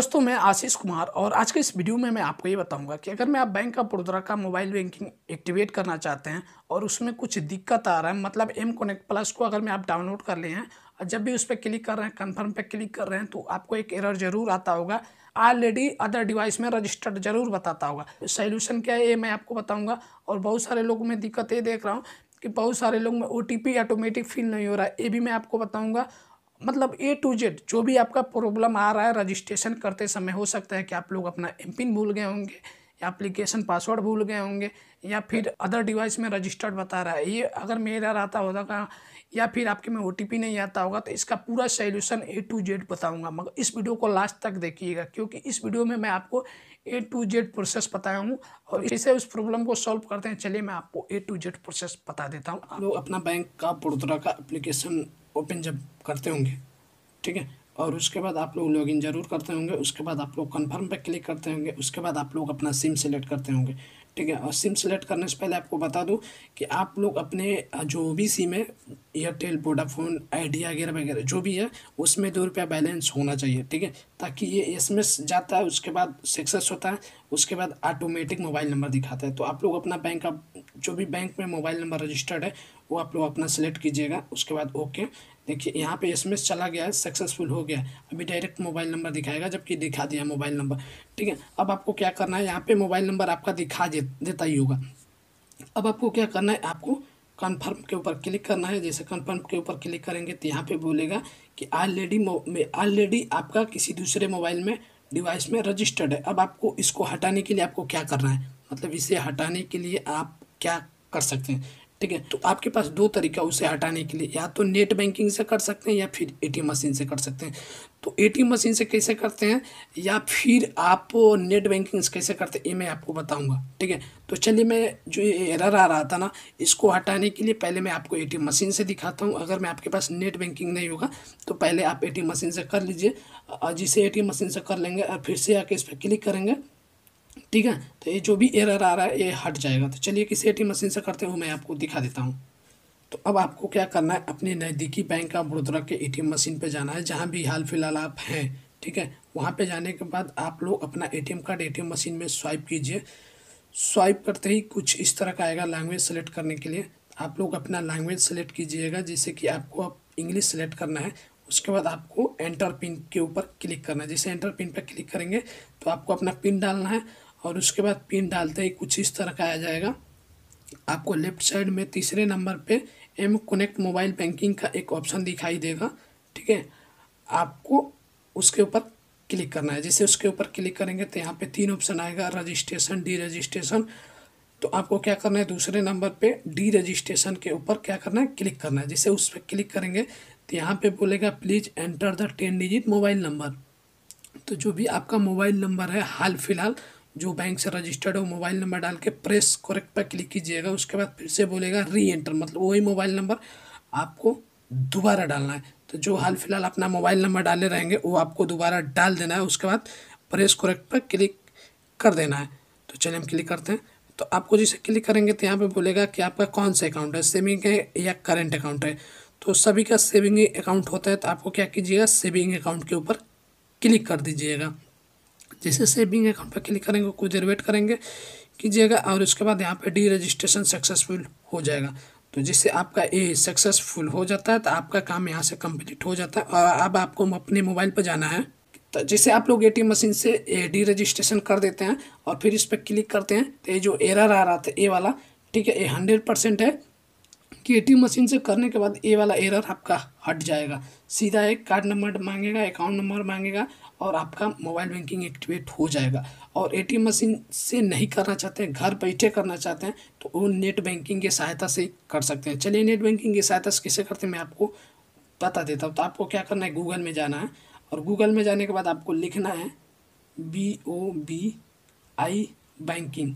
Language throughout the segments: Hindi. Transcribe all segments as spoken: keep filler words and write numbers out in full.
दोस्तों, मैं आशीष कुमार और आज के इस वीडियो में मैं आपको ये बताऊंगा कि अगर मैं आप बैंक ऑफ बड़ौदा का मोबाइल बैंकिंग एक्टिवेट करना चाहते हैं और उसमें कुछ दिक्कत आ रहा है, मतलब एम कनेक्ट प्लस को अगर मैं आप डाउनलोड कर लिए हैं और जब भी उस पर क्लिक कर रहे हैं, कन्फर्म पे क्लिक कर रहे हैं, तो आपको एक एरर जरूर आता होगा। ऑलरेडी अदर डिवाइस में रजिस्टर्ड जरूर बताता होगा। सोल्यूशन क्या है ये मैं आपको बताऊँगा। और बहुत सारे लोगों में दिक्कत ये देख रहा हूँ कि बहुत सारे लोग में O T P automatic fill नहीं हो रहा है, ये भी मैं आपको बताऊँगा। मतलब ए टू जेड जो भी आपका प्रॉब्लम आ रहा है रजिस्ट्रेशन करते समय, हो सकता है कि आप लोग अपना एम पिन भूल गए होंगे या एप्लीकेशन पासवर्ड भूल गए होंगे या फिर अदर डिवाइस में रजिस्टर्ड बता रहा है, ये अगर मेरा रहता होगा या फिर आपके में ओ टी पी नहीं आता होगा, तो इसका पूरा सॉल्यूशन ए टू जेड बताऊंगा। मगर इस वीडियो को लास्ट तक देखिएगा, क्योंकि इस वीडियो में मैं आपको ए टू जेड प्रोसेस बताया हूँ और इसे उस प्रॉब्लम को सॉल्व करते हैं। चलिए मैं आपको ए टू जेड प्रोसेस बता देता हूँ। आप लोग अपना बैंक का बड़ौदा का एप्लीकेशन ओपन जब करते होंगे, ठीक है, और उसके बाद आप लोग लॉगिन जरूर करते होंगे। उसके बाद आप लोग कन्फर्म पे क्लिक करते होंगे। उसके बाद आप लोग अपना सिम सेलेक्ट करते होंगे, ठीक है। और सिम सेलेक्ट करने से पहले आपको बता दूं कि आप लोग अपने जो भी सिम है, एयरटेल, वोडाफोन, आइडिया वगैरह वगैरह जो भी है, उसमें दो रुपया बैलेंस होना चाहिए, ठीक है, ताकि ये एस एम एस जाता है, उसके बाद सक्सेस होता है, उसके बाद ऑटोमेटिक मोबाइल नंबर दिखाता है। तो आप लोग अपना बैंक का जो भी बैंक में मोबाइल नंबर रजिस्टर्ड है वो आप लोग अपना सेलेक्ट कीजिएगा। उसके बाद ओके, देखिए यहाँ पे एस एम एस चला गया है, सक्सेसफुल हो गया है। अभी डायरेक्ट मोबाइल नंबर दिखाएगा, जबकि दिखा दिया मोबाइल नंबर, ठीक है। अब आपको क्या करना है, यहाँ पे मोबाइल नंबर आपका दिखा दे, देता ही होगा। अब आपको क्या करना है, आपको कन्फर्म के ऊपर क्लिक करना है। जैसे कन्फर्म के ऊपर क्लिक करेंगे तो यहाँ पे बोलेगा कि ऑलरेडी ऑलरेडी आपका किसी दूसरे मोबाइल में डिवाइस में रजिस्टर्ड है। अब आपको इसको हटाने के लिए आपको क्या करना है, मतलब इसे हटाने के लिए आप क्या कर सकते हैं, ठीक है। तो आपके पास दो तरीका उसे हटाने के लिए, या तो नेट बैंकिंग से कर सकते हैं या फिर ए टी एम मशीन से कर सकते हैं। तो ए टी एम मशीन से कैसे करते हैं या फिर आप नेट बैंकिंग से कैसे करते हैं, ये मैं आपको बताऊंगा, ठीक है। तो चलिए, मैं जो ये एरर आ रहा था ना, इसको हटाने के लिए पहले मैं आपको ए टी एम मशीन से दिखाता हूँ। अगर मैं आपके पास नेट बैंकिंग नहीं होगा तो पहले आप ए टी एम मशीन से कर लीजिए। जिसे ए टी एम मशीन से कर लेंगे और फिर से आके इस पर क्लिक करेंगे, ठीक है, तो ये जो भी एरर आ रहा है ये हट जाएगा। तो चलिए किसी ए टी एम मशीन से करते हुए मैं आपको दिखा देता हूँ। तो अब आपको क्या करना है, अपने नज़दीकी बैंक ऑफ बड़ौदा के ए टी एम मशीन पे जाना है, जहाँ भी हाल फिलहाल आप हैं, ठीक है। वहाँ पे जाने के बाद आप लोग अपना A T M card A T M machine में स्वाइप कीजिए। स्वाइप करते ही कुछ इस तरह का आएगा लैंग्वेज सेलेक्ट करने के लिए। आप लोग अपना लैंग्वेज सेलेक्ट कीजिएगा, जैसे कि आपको अब इंग्लिश सेलेक्ट करना है। उसके बाद आपको एंटर पिन के ऊपर क्लिक करना है। जैसे एंटर पिन पर क्लिक करेंगे तो आपको अपना पिन डालना है और उसके बाद पिन डालते ही कुछ इस तरह का आ जाएगा। आपको लेफ्ट साइड में तीसरे नंबर पे एम कनेक्ट मोबाइल बैंकिंग का एक ऑप्शन दिखाई देगा, ठीक है। आपको उसके ऊपर क्लिक करना है। जैसे उसके ऊपर क्लिक करेंगे तो यहाँ पे तीन ऑप्शन आएगा, रजिस्ट्रेशन, डी रजिस्ट्रेशन। तो आपको क्या करना है, दूसरे नंबर पे डी रजिस्ट्रेशन के ऊपर क्या करना है, क्लिक करना है। जैसे उस पर क्लिक करेंगे तो यहाँ पे बोलेगा please enter the ten digit mobile number. तो जो भी आपका मोबाइल नंबर है हाल फिलहाल जो बैंक से रजिस्टर्ड हो, मोबाइल नंबर डाल के प्रेस करेक्ट पर क्लिक कीजिएगा। उसके बाद फिर से बोलेगा री एंटर, मतलब वही मोबाइल नंबर आपको दोबारा डालना है। तो जो हाल फिलहाल अपना मोबाइल नंबर डाले रहेंगे वो आपको दोबारा डाल देना है। उसके बाद प्रेस करेक्ट पर क्लिक कर देना है। तो चलिए हम क्लिक करते हैं। तो आपको जैसे क्लिक करेंगे तो यहाँ पे बोलेगा कि आपका कौन सा अकाउंट है, सेविंग है या करेंट अकाउंट है। तो सभी का सेविंग अकाउंट होता है, तो आपको क्या कीजिएगा, सेविंग अकाउंट के ऊपर क्लिक कर दीजिएगा। जैसे सेविंग अकाउंट पर क्लिक करेंगे कुछ देर वेट करेंगे कीजिएगा और उसके बाद यहाँ पे डी रजिस्ट्रेशन सक्सेसफुल हो जाएगा। तो जिससे आपका ये सक्सेसफुल हो जाता है तो आपका काम यहाँ से कंप्लीट हो जाता है। और अब आपको अपने मोबाइल पर जाना है। तो जैसे आप लोग ए टी एम मशीन से डी रजिस्ट्रेशन कर देते हैं और फिर इस पर क्लिक करते हैं तो ये जो एरर आ रहा था ये वाला, ठीक है, ये हंड्रेड परसेंट है कि ए टी एम मशीन से करने के बाद ये वाला एरर आपका हट जाएगा। सीधा एक कार्ड नंबर मांगेगा, अकाउंट नंबर मांगेगा और आपका मोबाइल बैंकिंग एक्टिवेट हो जाएगा। और ए टी एम मशीन से नहीं करना चाहते हैं, घर बैठे करना चाहते हैं, तो वो नेट बैंकिंग की सहायता से कर सकते हैं। चलिए नेट बैंकिंग की सहायता से कैसे करते हैं मैं आपको बता देता हूँ। तो आपको क्या करना है, गूगल में जाना है और गूगल में जाने के बाद आपको लिखना है B O B I banking.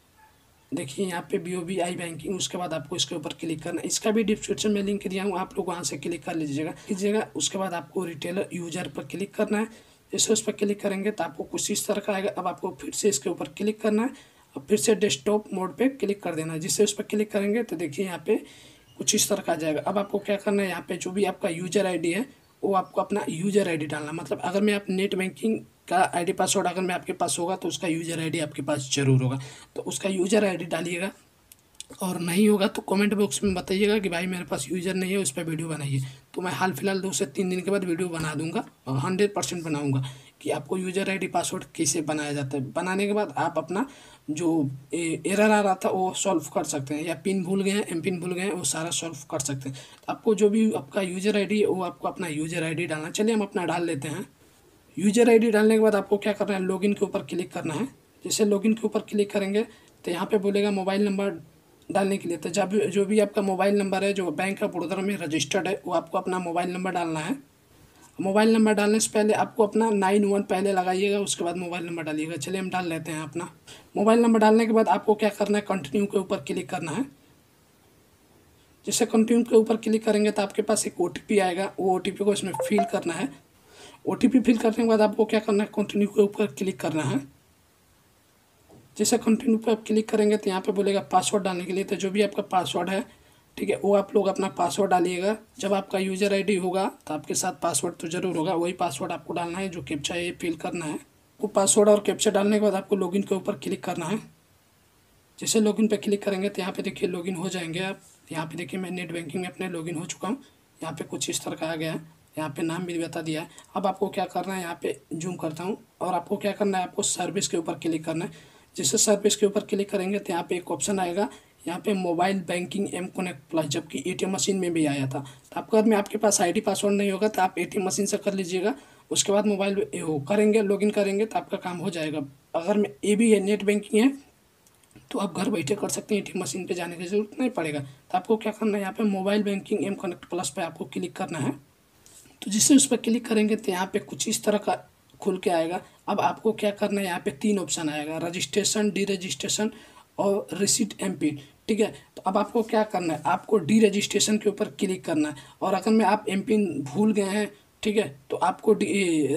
देखिए यहाँ पे B O B I banking. उसके बाद आपको इसके ऊपर क्लिक करना है। इसका भी डिस्क्रिप्शन में लिंक दिया हूँ, आप लोग वहाँ से क्लिक कर लीजिएगा कीजिएगा। उसके बाद आपको रिटेलर यूजर पर क्लिक करना है। जैसे उस पर क्लिक करेंगे तो आपको कुछ इस तरह का आएगा। अब आपको फिर से इसके ऊपर क्लिक करना है और फिर से डेस्कटॉप मोड पे क्लिक कर देना है। जिससे उस पर क्लिक करेंगे तो देखिए यहाँ पे कुछ इस तरह का आ जाएगा। अब आपको क्या करना है, यहाँ पे जो भी आपका यूजर आई डी है वो आपको अपना यूजर आई डी डालना। मतलब अगर मैं आप नेट बैंकिंग का आईडी पासवर्ड अगर मैं आपके पास होगा तो उसका यूज़र आईडी आपके पास ज़रूर होगा। तो उसका यूज़र आईडी डालिएगा, और नहीं होगा तो कमेंट बॉक्स में बताइएगा कि भाई मेरे पास यूज़र नहीं है, उस पर वीडियो बनाइए। तो मैं हाल फिलहाल दो से तीन दिन के बाद वीडियो बना दूंगा और हंड्रेड परसेंट बनाऊंगा कि आपको यूज़र आईडी पासवर्ड कैसे बनाया जाता है। बनाने के बाद आप अपना जो एरर आ रहा था वो सॉल्व कर सकते हैं, या पिन भूल गए हैं, एम पिन भूल गए हैं, वो सारा सॉल्व कर सकते हैं। तो आपको जो भी आपका यूज़र आई डी है वो आपको अपना यूज़र आई डी डालना। चलिए हम अपना डाल लेते हैं। यूज़र आई डी डालने के बाद आपको क्या करना है, लॉगिन के ऊपर क्लिक करना है। जैसे लॉगिन के ऊपर क्लिक करेंगे तो यहाँ पे बोलेगा मोबाइल नंबर डालने के लिए। तो जब जो भी आपका मोबाइल नंबर है जो बैंक ऑफ बड़ौदा में रजिस्टर्ड है वो आपको अपना मोबाइल नंबर डालना है। मोबाइल नंबर डालने से पहले आपको अपना नाइन वन पहले लगाइएगा, उसके बाद मोबाइल नंबर डालिएगा। चलिए हम डाल लेते हैं अपना मोबाइल नंबर। डालने के बाद आपको क्या करना है, कंटिन्यू के ऊपर क्लिक करना है। जैसे कंटिन्यू के ऊपर क्लिक करेंगे तो आपके पास एक ओ टी पी आएगा, वो ओ टी पी को इसमें फिल करना है। ओ टी पी फिल करने के बाद आपको क्या करना है, कंटिन्यू के ऊपर क्लिक करना है। जैसे कंटिन्यू पर आप क्लिक करेंगे तो यहाँ पे बोलेगा पासवर्ड डालने के लिए। तो जो भी आपका पासवर्ड है, ठीक है, वो आप लोग अपना पासवर्ड डालिएगा। जब आपका यूज़र आईडी होगा तो आपके साथ पासवर्ड तो ज़रूर होगा, वही पासवर्ड आपको डालना है जो कैप्चा ये फिल करना है। वो पासवर्ड और कैप्चा डालने के बाद आपको लॉगिन के ऊपर क्लिक करना है। जैसे लॉगिन पे क्लिक करेंगे तो यहाँ पे देखिए लॉगिन हो जाएंगे आप। यहाँ पे देखिए मैं नेट बैंकिंग में अपने लॉगिन हो चुका हूँ। यहाँ पे कुछ इस तरह का आ गया है, यहाँ पे नाम भी बता दिया है। अब आपको क्या करना है, यहाँ पे जूम करता हूँ, और आपको क्या करना है, आपको सर्विस के ऊपर क्लिक करना है। जैसे सर्विस के ऊपर क्लिक करेंगे तो यहाँ पे एक ऑप्शन आएगा, यहाँ पे mobile banking M connect plus, जबकि एटीएम मशीन में भी आया था। तो आपको अगर में आपके पास आईडी पासवर्ड नहीं होगा तो आप एटीएम मशीन से कर लीजिएगा। उसके बाद मोबाइल वो करेंगे, लॉगिन करेंगे तो आपका काम हो जाएगा। अगर में ये भी है नेट बैंकिंग है तो आप घर बैठे कर सकते हैं, एटीएम मशीन पे जाने की ज़रूरत नहीं पड़ेगा। तो आपको क्या करना है, यहाँ पे mobile banking M connect plus पे आपको क्लिक करना है। तो जिससे उस पर क्लिक करेंगे तो यहाँ पे कुछ इस तरह का खुल के आएगा। अब आपको क्या करना है, यहाँ पे तीन ऑप्शन आएगा, रजिस्ट्रेशन, डी रजिस्ट्रेशन और रिसीट एम पिन, ठीक है। तो अब आपको क्या करना है, आपको डी रजिस्ट्रेशन के ऊपर क्लिक करना है। और अगर में आप एम पिन भूल गए हैं, ठीक है, तो आपको डी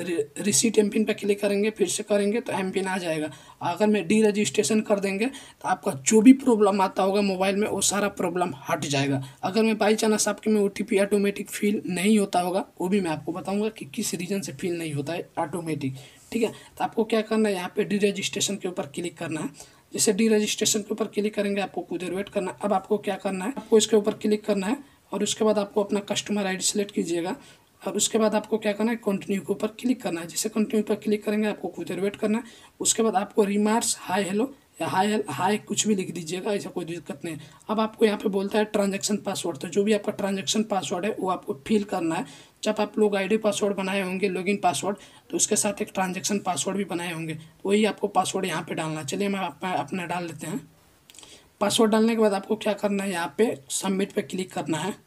रिसीट एम पिन पर क्लिक करेंगे, फिर से करेंगे तो एम पिन आ जाएगा। अगर मैं डी रजिस्ट्रेशन कर देंगे तो आपका जो भी प्रॉब्लम आता होगा मोबाइल में वो सारा प्रॉब्लम हट जाएगा। अगर मैं बाई चांस आपके में O T P automatic fill नहीं होता होगा, वो भी मैं आपको बताऊंगा कि किस रीज़न से फिल नहीं होता है ऑटोमेटिक, ठीक है। तो आपको क्या करना है, यहाँ पे डी रजिस्ट्रेशन के ऊपर क्लिक करना है। जैसे डी रजिस्ट्रेशन के ऊपर क्लिक करेंगे आपको कुछ देर वेट करना है। अब आपको क्या करना है, आपको इसके ऊपर क्लिक करना है, और उसके बाद आपको अपना कस्टमर आई डी सेलेक्ट कीजिएगा। और उसके बाद आपको क्या करना है, कंटिन्यू के ऊपर क्लिक करना है। जैसे कंटिन्यू पर क्लिक करेंगे आपको कुछ देर वेट करना है। उसके बाद आपको रिमार्क्स हाय हेलो या हाय हाय कुछ भी लिख दीजिएगा, ऐसा कोई दिक्कत नहीं है। अब आपको यहाँ पे बोलता है ट्रांजैक्शन पासवर्ड, तो जो भी आपका ट्रांजैक्शन पासवर्ड है वो आपको फिल करना है। जब आप लोग आईडी पासवर्ड बनाए होंगे, लॉगिन पासवर्ड, तो उसके साथ एक ट्रांजैक्शन पासवर्ड भी बनाए होंगे, तो वही आपको पासवर्ड यहाँ पे डालना है। चलिए मैं अपना डाल लेते हैं। पासवर्ड डालने के बाद आपको क्या करना है, यहाँ पे सबमिट पे क्लिक करना है।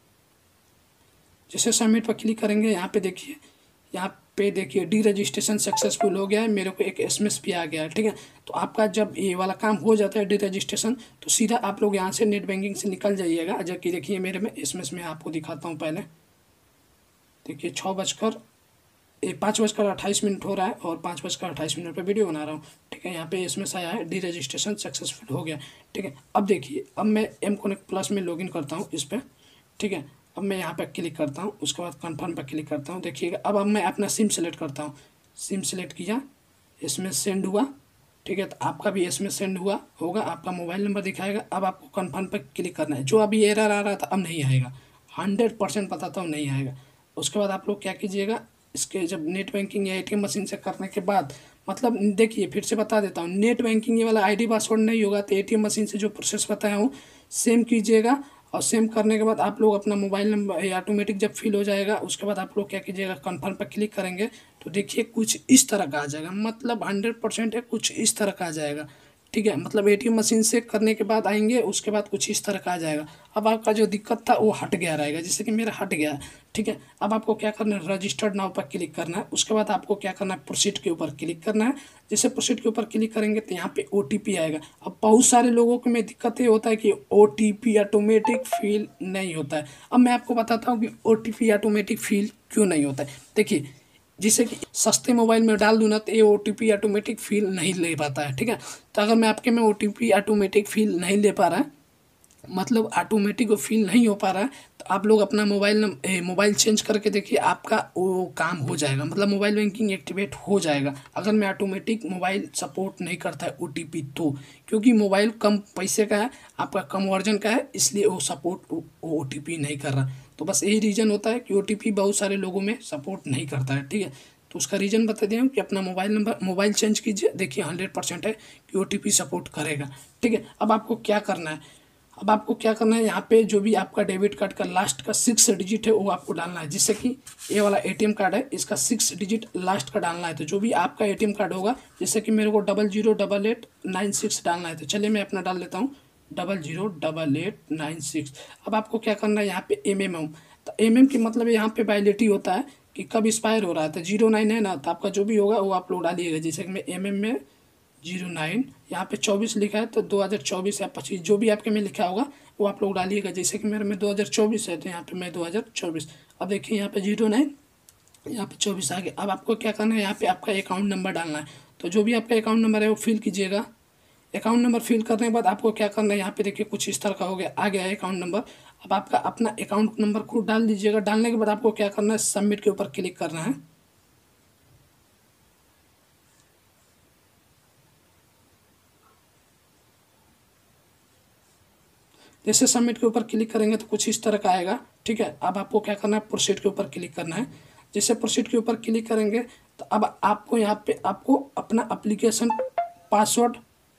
जैसे सबमिट पर क्लिक करेंगे यहाँ पे देखिए, यहाँ पे देखिए डी रजिस्ट्रेशन सक्सेसफुल हो गया है, मेरे को एक एसएमएस भी आ गया है, ठीक है। तो आपका जब ये वाला काम हो जाता है डी रजिस्ट्रेशन, तो सीधा आप लोग यहाँ से नेट बैंकिंग से निकल जाइएगा। जबकि देखिए मेरे में एसएमएस में आपको दिखाता हूँ। पहले देखिए छः बजकर पाँच बजकर अट्ठाईस मिनट हो रहा है और पाँच बजकर अट्ठाईस मिनट पर वीडियो बना रहा हूँ, ठीक है। यहाँ पे एसएमएस आया है डी रजिस्ट्रेशन सक्सेसफुल हो गया, ठीक है। अब देखिए, अब मैं एम कनेक्ट प्लस में लॉगिन करता हूँ इस पर, ठीक है। अब मैं यहाँ पर क्लिक करता हूँ, उसके बाद कन्फर्म पर क्लिक करता हूँ। देखिएगा अब अब मैं अपना सिम सेलेक्ट करता हूँ। सिम सेलेक्ट किया, एसएमएस सेंड हुआ, ठीक है। तो आपका भी एसएमएस सेंड हुआ होगा, आपका मोबाइल नंबर दिखाएगा। अब आपको कन्फर्म पर क्लिक करना है। जो अभी एरर आ रहा था अब नहीं आएगा, हंड्रेड परसेंट बताता हूँ नहीं आएगा। उसके बाद आप लोग क्या कीजिएगा, इसके जब नेट बैंकिंग या एटीएम मशीन से करने के बाद, मतलब देखिए फिर से बता देता हूँ, नेट बैंकिंग ये वाला आईडी पासवर्ड नहीं होगा तो एटीएम मशीन से जो प्रोसेस बताया हूँ सेम कीजिएगा। और सेम करने के बाद आप लोग अपना मोबाइल नंबर ऑटोमेटिक जब फिल हो जाएगा, उसके बाद आप लोग क्या कीजिएगा, कन्फर्म पर क्लिक करेंगे तो देखिए कुछ इस तरह का आ जाएगा। मतलब हंड्रेड परसेंट है, कुछ इस तरह का आ जाएगा, ठीक है। मतलब एटीएम मशीन से करने के बाद आएंगे, उसके बाद कुछ इस तरह का आ जाएगा। अब आपका जो दिक्कत था वो हट गया रहेगा, जैसे कि मेरा हट गया, ठीक है। अब आपको क्या करना है, रजिस्टर्ड नाउ पर क्लिक करना है। उसके बाद आपको क्या करना है, प्रोसीड के ऊपर क्लिक करना है। जैसे प्रोसीड के ऊपर क्लिक करेंगे तो यहाँ पे ओटीपी आएगा। अब बहुत सारे लोगों को में दिक्कत ये होता है कि ओटीपी ऑटोमेटिक फिल नहीं होता है। अब मैं आपको बताता हूँ कि ओटीपी ऑटोमेटिक फिल क्यों नहीं होता है। देखिए, जिससे कि सस्ते मोबाइल में डाल दूँ ना तो ये O T P automatic fill नहीं ले पाता है, ठीक है। तो अगर मैं आपके में O T P automatic fill नहीं ले पा रहा है मतलब ऑटोमेटिक वो फील नहीं हो पा रहा है, तो आप लोग अपना मोबाइल नम मोबाइल चेंज करके देखिए, आपका वो काम हो जाएगा, मतलब मोबाइल बैंकिंग एक्टिवेट हो जाएगा। अगर मैं ऑटोमेटिक मोबाइल सपोर्ट नहीं करता है ओटीपी तो, क्योंकि मोबाइल कम पैसे का है, आपका कम वर्जन का है, इसलिए वो सपोर्ट ओटीपी नहीं कर रहा। तो बस यही रीज़न होता है कि ओटीपी बहुत सारे लोगों में सपोर्ट नहीं करता है, ठीक है। तो उसका रीज़न बता दिया हूँ कि अपना मोबाइल नंबर मोबाइल चेंज कीजिए, देखिए हंड्रेड परसेंट है कि ओटीपी सपोर्ट करेगा, ठीक है। अब आपको क्या करना है, अब आपको क्या करना है, यहाँ पे जो भी आपका डेबिट कार्ड का लास्ट का सिक्स डिजिट है वो आपको डालना है। जिससे कि ये वाला एटीएम कार्ड है, इसका सिक्स डिजिट लास्ट का डालना है। तो जो भी आपका एटीएम कार्ड होगा, जैसे कि मेरे को double zero double eight nine six डालना है, तो चलिए मैं अपना डाल लेता हूँ double zero double eight nine six. अब आपको क्या करना है, यहाँ पे एम एम एम तो एम एम की मतलब यहाँ पे वैलिडिटी होता है कि कब एक्सपायर हो रहा है। तो जीरो नाइन है ना, तो आपका जो भी होगा वो आप लोग डालिएगा। जैसे कि मैं एम एम में जीरो नाइन, यहाँ पे चौबीस लिखा है तो दो हज़ार चौबीस या पच्चीस जो भी आपके में लिखा होगा वो आप लोग डालिएगा। जैसे कि मेरे में दो हज़ार चौबीस है, तो यहाँ पे मैं दो हज़ार चौबीस। अब देखिए यहाँ पे जीरो नाइन, यहाँ पे चौबीस आ गया। अब आपको क्या करना है, यहाँ पे आपका अकाउंट नंबर डालना है। तो जो भी आपका अकाउंट नंबर है वो फिल कीजिएगा। अकाउंट नंबर फिल करने के बाद आपको क्या करना है, यहाँ पे देखिए कुछ इस तरह का हो गया, आ गया है अकाउंट नंबर। अब आपका अपना अकाउंट नंबर खुद डाल दीजिएगा। डालने के बाद आपको क्या करना है, सबमिट के ऊपर क्लिक करना है। जैसे सबमिट के ऊपर क्लिक करेंगे तो कुछ इस तरह का आएगा, ठीक है। अब आपको क्या करना है, प्रोसीड के ऊपर क्लिक करना है। जैसे प्रोसीड के ऊपर क्लिक करेंगे तो अब आपको यहाँ पे आपको अपना एप्लीकेशन पासवर्ड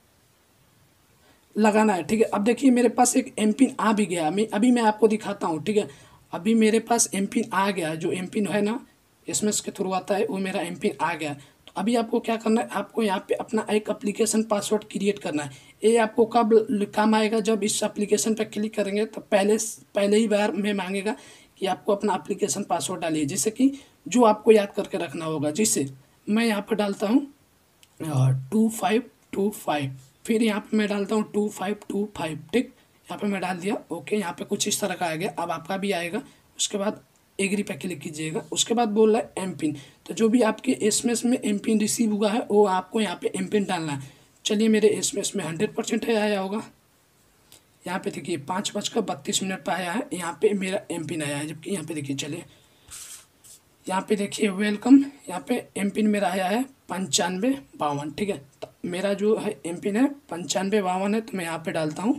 लगाना है, ठीक है। अब देखिए मेरे पास एक एम पिन आ भी गया, मैं अभी मैं आपको दिखाता हूँ, ठीक है। अभी मेरे पास एम पिन आ गया, जो एम पिन है ना एसएमएस के थ्रू आता है, वो मेरा एम पिन आ गया। तो अभी आपको क्या करना है, आपको यहाँ पे अपना एक एप्लीकेशन पासवर्ड क्रिएट करना है। ये आपको कब काम आएगा, जब इस एप्लीकेशन पर क्लिक करेंगे तो पहले पहले ही बार में मांगेगा कि आपको अपना एप्लीकेशन पासवर्ड डालिए, जिससे कि जो आपको याद करके रखना होगा। जिससे मैं यहाँ पर डालता हूँ टू फाइव टू फाइव, फिर यहाँ पे मैं डालता हूँ टू फाइव टू फाइव, ठीक। यहाँ पे मैं डाल दिया, ओके। यहाँ पे कुछ इस तरह का आ गया। अब आपका भी आएगा। उसके बाद एग्री पे क्लिक कीजिएगा। उसके बाद बोल रहा है एम पिन, तो जो भी आपके एसएमएस में एम पिन रिसीव हुआ है वो आपको यहाँ पे एम पिन डालना है। चलिए मेरे एसएमएस में हंड्रेड परसेंट है आया होगा। यहाँ पे देखिए पाँच बजकर बत्तीस मिनट पर आया है, यहाँ पे मेरा एम पिन आया है। जबकि यहाँ पे देखिए, चलिए यहाँ पे देखिए वेलकम, यहाँ पे एम पिन मेरा आया है पंचानवे बावन, ठीक है। तो मेरा जो है एम पिन है पंचानवे बावन है, तो मैं यहाँ पे डालता हूँ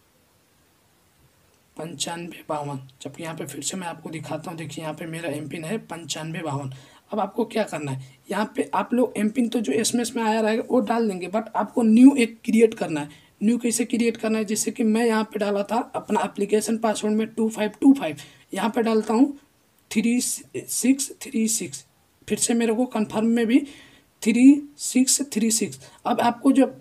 पंचानवे बावन। जबकि यहाँ पे फिर से मैं आपको दिखाता हूँ, देखिए यहाँ पे मेरा एम पिन है पंचानवे बावन। अब आपको क्या करना है, यहाँ पे आप लोग एम पिन तो जो एसएमएस में आया रहेगा वो डाल देंगे, बट आपको न्यू एक क्रिएट करना है। न्यू कैसे क्रिएट करना है, जैसे कि मैं यहाँ पे डाला था अपना एप्लीकेशन पासवर्ड में टू फाइव टू फाइव, यहाँ पे डालता हूँ थ्री सिक्स थ्री सिक्स, फिर से मेरे को कन्फर्म में भी थ्री सिक्स थ्री सिक्स। अब आपको जब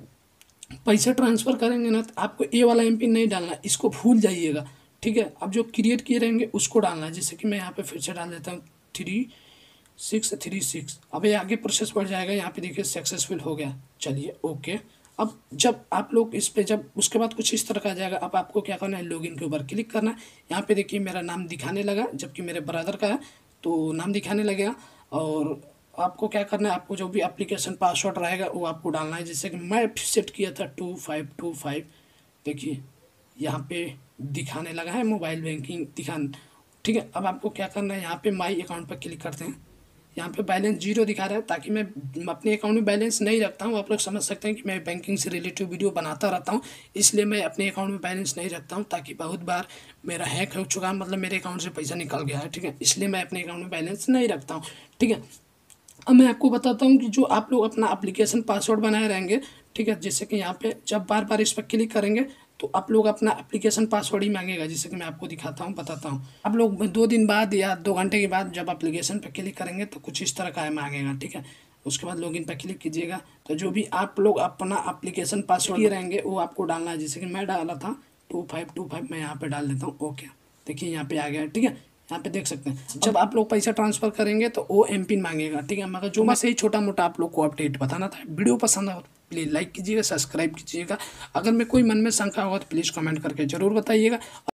पैसे ट्रांसफ़र करेंगे ना, तो आपको ये वाला एम पिन नहीं डालना, इसको भूल जाइएगा, ठीक है। अब जो क्रिएट किए रहेंगे उसको डालना है। जैसे कि मैं यहाँ पे फिर से डाल देता हूँ थ्री सिक्स थ्री सिक्स। अब ये आगे प्रोसेस बढ़ जाएगा। यहाँ पे देखिए सक्सेसफुल हो गया, चलिए ओके। अब जब आप लोग इस पे जब उसके बाद कुछ इस तरह का आ जाएगा। अब आपको क्या करना है, लॉगिन के ऊपर क्लिक करना है। यहाँ पे देखिए मेरा नाम दिखाने लगा, जबकि मेरे ब्रदर का है तो नाम दिखाने लगेगा। और आपको क्या करना है, आपको जो भी एप्लीकेशन पासवर्ड रहेगा वो आपको डालना है। जैसे कि मैं सेट किया था टू फाइव टू फाइव, देखिए यहाँ पे दिखाने लगा है मोबाइल बैंकिंग दिखान, ठीक है। अब आपको क्या करना है, यहाँ पे माई अकाउंट पर क्लिक करते हैं। यहाँ पे बैलेंस जीरो दिखा रहा है, ताकि मैं अपने अकाउंट में बैलेंस नहीं रखता हूँ। आप लोग समझ सकते हैं कि मैं बैंकिंग से रिलेटेड वीडियो बनाता रहता हूँ, इसलिए मैं अपने अकाउंट में बैलेंस नहीं रखता हूँ। ताकि बहुत बार मेरा हैक हो चुका है, मतलब मेरे अकाउंट से पैसा निकल गया है, ठीक है। इसलिए मैं अपने अकाउंट में बैलेंस नहीं रखता हूँ, ठीक है। अब मैं आपको बताता हूँ कि जो आप लोग अपना एप्लीकेशन पासवर्ड बनाए रहेंगे, ठीक है। जैसे कि यहाँ पे जब बार बार इस पर क्लिक करेंगे तो आप लोग अपना एप्लीकेशन पासवर्ड ही मांगेगा। जैसे कि मैं आपको दिखाता हूँ, बताता हूँ। आप लोग दो दिन बाद या दो घंटे के बाद जब एप्लीकेशन पर क्लिक करेंगे तो कुछ इस तरह का मांगेगा, ठीक है। उसके बाद लॉगिन पर क्लिक कीजिएगा। तो जो भी आप लोग अपना एप्लीकेशन पासवर्ड किए रहेंगे वो आपको डालना है। जैसे कि मैं डाला था टू फाइव टू फाइव, मैं यहाँ पर डाल देता हूँ, ओके। देखिए यहाँ पे आ गया, ठीक है। यहाँ पे देख सकते हैं जब आप लोग पैसा ट्रांसफर करेंगे तो वो एम पिन मांगेगा, ठीक है। मगर जो मैं सही छोटा मोटा आप लोग को अपडेट बताना था। वीडियो पसंद आए प्लीज़ लाइक कीजिएगा, सब्सक्राइब कीजिएगा। अगर मैं कोई मन में शंका होगा तो प्लीज़ कमेंट करके ज़रूर बताइएगा।